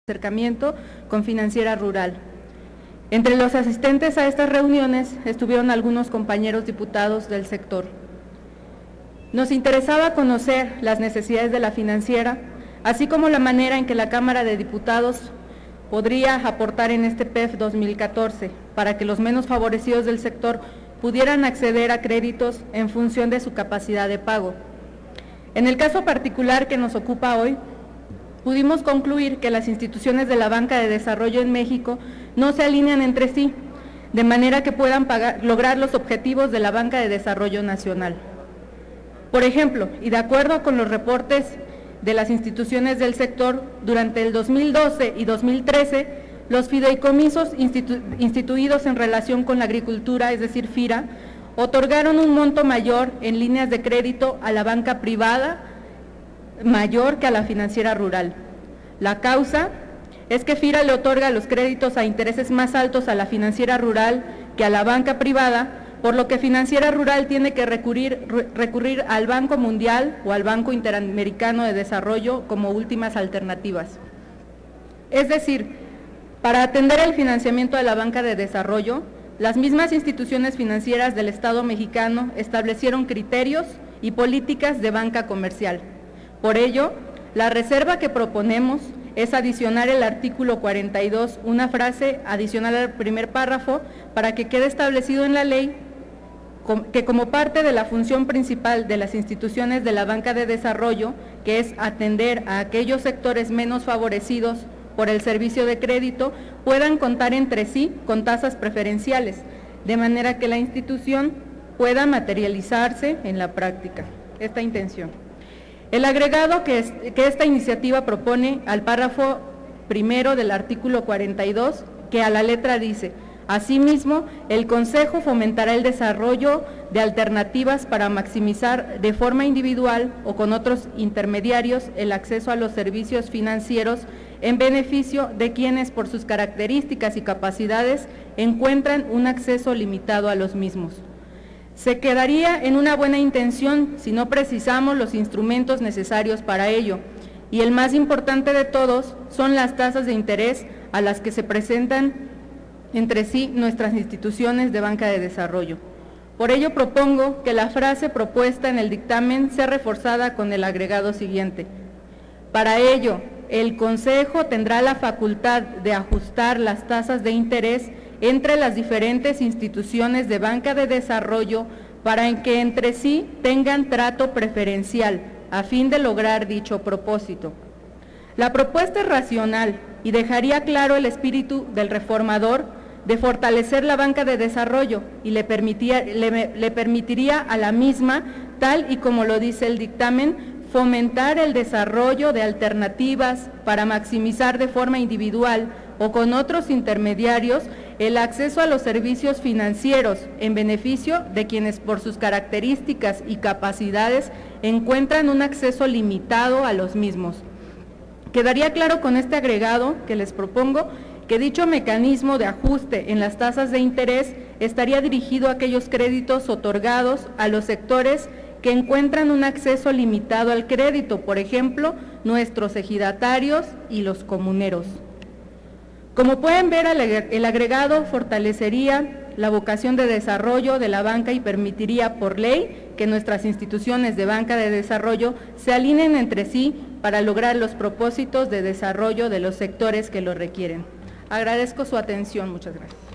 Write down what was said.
acercamiento con Financiera Rural. Entre los asistentes a estas reuniones estuvieron algunos compañeros diputados del sector. Nos interesaba conocer las necesidades de la financiera, así como la manera en que la Cámara de Diputados podría aportar en este PEF 2014 para que los menos favorecidos del sector pudieran acceder a créditos en función de su capacidad de pago. En el caso particular que nos ocupa hoy, pudimos concluir que las instituciones de la banca de desarrollo en México no se alinean entre sí, de manera que puedan lograr los objetivos de la banca de desarrollo nacional. Por ejemplo, y de acuerdo con los reportes de las instituciones del sector, durante el 2012 y 2013, los fideicomisos instituidos en relación con la agricultura, es decir, FIRA, otorgaron un monto mayor en líneas de crédito a la banca privada, mayor que a la Financiera Rural. La causa es que FIRA le otorga los créditos a intereses más altos a la Financiera Rural que a la banca privada, por lo que Financiera Rural tiene que recurrir al Banco Mundial o al Banco Interamericano de Desarrollo como últimas alternativas. Es decir, para atender el financiamiento de la banca de desarrollo, las mismas instituciones financieras del Estado mexicano establecieron criterios y políticas de banca comercial. Por ello, la reserva que proponemos es adicionar el artículo 42, una frase adicional al primer párrafo, para que quede establecido en la ley que como parte de la función principal de las instituciones de la banca de desarrollo, que es atender a aquellos sectores menos favorecidos por el servicio de crédito, puedan contar entre sí con tasas preferenciales, de manera que la institución pueda materializarse en la práctica esta intención. El agregado que esta iniciativa propone al párrafo primero del artículo 42, que a la letra dice: asimismo, el Consejo fomentará el desarrollo de alternativas para maximizar de forma individual o con otros intermediarios el acceso a los servicios financieros en beneficio de quienes por sus características y capacidades encuentran un acceso limitado a los mismos. Se quedaría en una buena intención si no precisamos los instrumentos necesarios para ello, y el más importante de todos son las tasas de interés a las que se presentan entre sí nuestras instituciones de banca de desarrollo. Por ello propongo que la frase propuesta en el dictamen sea reforzada con el agregado siguiente: para ello, el Consejo tendrá la facultad de ajustar las tasas de interés entre las diferentes instituciones de banca de desarrollo para que entre sí tengan trato preferencial a fin de lograr dicho propósito. La propuesta es racional y dejaría claro el espíritu del reformador de fortalecer la banca de desarrollo y le permitiría a la misma, tal y como lo dice el dictamen, fomentar el desarrollo de alternativas para maximizar de forma individual o con otros intermediarios el acceso a los servicios financieros en beneficio de quienes por sus características y capacidades encuentran un acceso limitado a los mismos. Quedaría claro con este agregado que les propongo que dicho mecanismo de ajuste en las tasas de interés estaría dirigido a aquellos créditos otorgados a los sectores que encuentran un acceso limitado al crédito, por ejemplo, nuestros ejidatarios y los comuneros. Como pueden ver, el agregado fortalecería la vocación de desarrollo de la banca y permitiría por ley que nuestras instituciones de banca de desarrollo se alineen entre sí para lograr los propósitos de desarrollo de los sectores que lo requieren. Agradezco su atención. Muchas gracias.